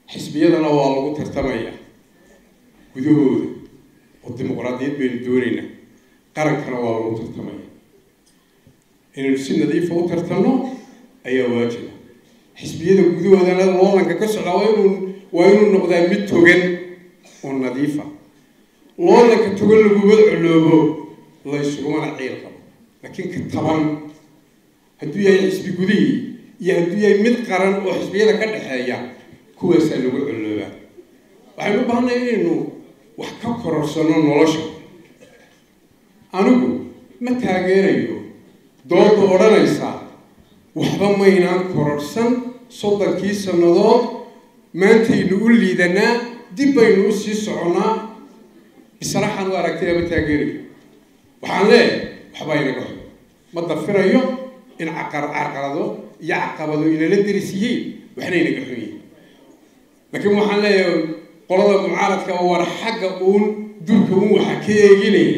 xisbiyadana waa lagu tartamaya gudahooda oo dimuqraadiyad baynu doonayna qarankana waa lagu tartamaya inaynu si nadiif u tartano ayaa waajiba xisbiyada gudahoodana loolanka ka socda waa inuu noqdaa mid togan oo nadiifa loolanka togan lagu wadculoobo la isugumana ciil qabo laakiin ka taban hadduu yahay xisbi gudihii iyo hadduu yahay mid qaran oo xisbiyada ka dhexeeya kuwaasaa lagu culoobaa waxaynu u baahannahay inaynu wax ka kororsano nolosha anigu ma taageerayo dooda odhanaysa waxba maynaan kororsan 30 sannadood maantaynu u liidanaa dib baynu u sii soconaa bisraxan u aragtay ma taageerayo waxaan leeyahay waxba inaga xun ma dafirayo in carqalado iyo caqabado inala dirisiyiin waxna inaga xun yihiin laakiin waxaan leeyahay qolada mucaaradka war xagga uun durka uun waxa ka eeginay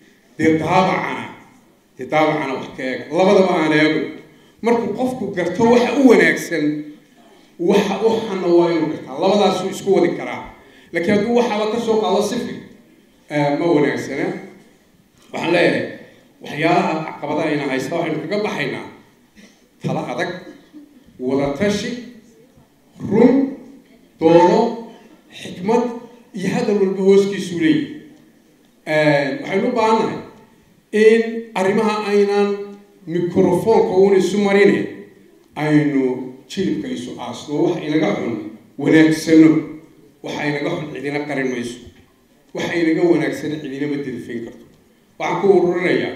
daabacana wax ka eeg labadaba aan eego markuu qofku garto waxa u wanaagsan waxa u xana waa inuu gartaa labadaas uu isku wadi karaa laakiin hadduu waxaba ka soo qaado sifir ma wanaagsana waxaan leeyahay waxyaalaha caqabadaha ina haysta waxaynu kaga baxaynaa tala adag wada tashi run doono xikmad iyo hadal walba hooskiisu leeyahay waxaynu u baahannahay in arrimaha aynaan mikrofoonka uun isu marine aynu jilibka isu aasno wax inaga xun wanaagsano waxa inaga xun cidina qarin mayso waxa inaga wanaagsan cidina ma dirifin karto waxaan ku ururinayaa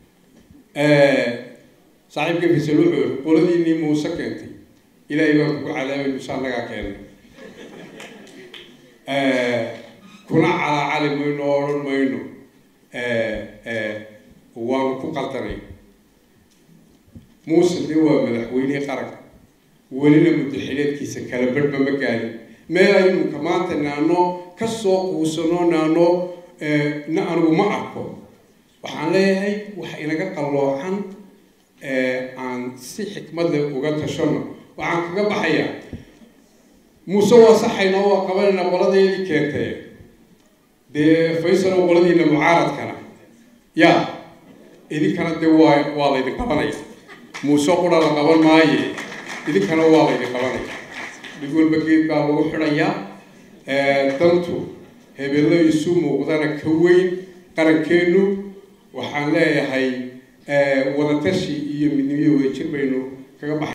saaxiibka Faisal wuxuu qoladii Muuse keentay ilaahay baa ku cadaabay insha Allah keenay kuna cali mayno waan ku qaldanay Muuse waa madaxweyne qaranka walina muddaxileedkiisa kala badba ma gaarin meel aynu kamaanta naano ka soo quusano naano anigu ma arko waxaan leeyahay wax inaga qaloocan aan si xikmad leh uga tashano waxaan kaga baxayaa Muuse waa saxayna oo qabanayna qoladeedii keentay Faisal oo qoladiina mucaaradkana yaa idinkana waa la idin qabanaya Muuse qura la qaban maayo idinkana waa la idin qabanaya mid walba geed baa lagu xidhayaa dantu hebelo isu muuqdana ka weyn qarankeenu waxaan leeyahay wada tashi iyo midnimo wadajir baynu kaga baxay